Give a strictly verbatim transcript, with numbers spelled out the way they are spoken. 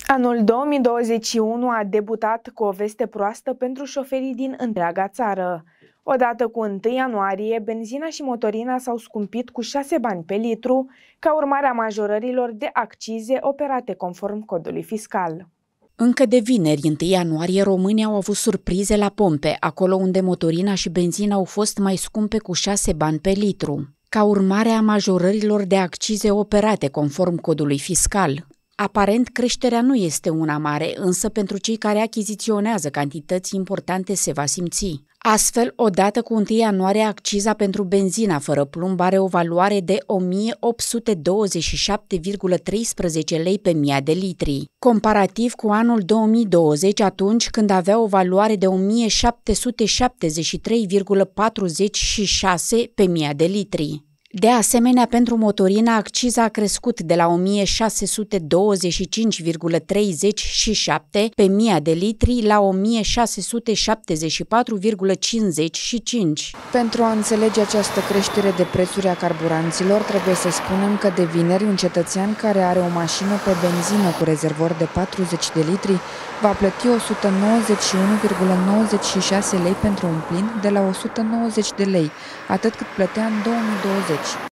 Anul două mii douăzeci și unu a debutat cu o veste proastă pentru șoferii din întreaga țară. Odată cu întâi ianuarie, benzina și motorina s-au scumpit cu șase bani pe litru, ca urmare a majorărilor de accize operate conform codului fiscal. Încă de vineri, întâi ianuarie, românii au avut surprize la pompe, acolo unde motorina și benzina au fost mai scumpe cu șase bani pe litru, ca urmare a majorărilor de accize operate conform codului fiscal. Aparent, creșterea nu este una mare, însă pentru cei care achiziționează cantități importante se va simți. Astfel, odată cu întâi ianuarie, acciza pentru benzina fără plumb are o valoare de o mie opt sute douăzeci și șapte virgulă treisprezece lei pe mie de litri, comparativ cu anul două mii douăzeci, atunci când avea o valoare de o mie șapte sute șaptezeci și trei virgulă patruzeci și șase pe mie de litri. De asemenea, pentru motorina, acciza a crescut de la o mie șase sute douăzeci și cinci virgulă treizeci și șapte pe mie de litri la o mie șase sute șaptezeci și patru virgulă cincizeci și cinci. Pentru a înțelege această creștere de prețuri a carburanților, trebuie să spunem că de vineri un cetățean care are o mașină pe benzină cu rezervor de patruzeci de litri va plăti o sută nouăzeci și unu virgulă nouăzeci și șase lei pentru un plin de la o sută nouăzeci de lei, atât cât plătea în două mii douăzeci.